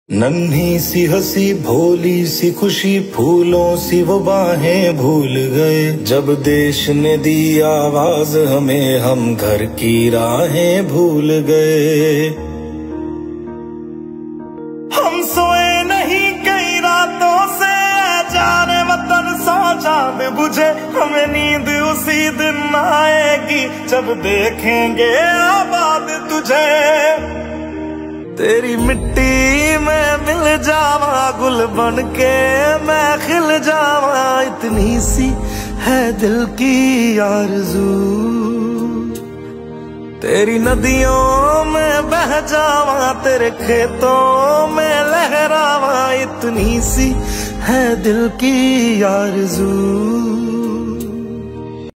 नन्ही सी हंसी भोली सी खुशी फूलों सी वो बाहें भूल गए। जब देश ने दी आवाज हमें हम घर की राहें भूल गए। हम सोए नहीं कई रातों से जाने वतन सौ चांद बुझे। हमें नींद उसी दिन आएगी जब देखेंगे आबाद तुझे। तेरी मिट्टी में मिल जावा गुल बन के मैं खिल जावा। इतनी सी है दिल की आरज़ू। तेरी नदियों में बह जावा तेरे खेतों में लहरावा। इतनी सी है दिल की आरज़ू।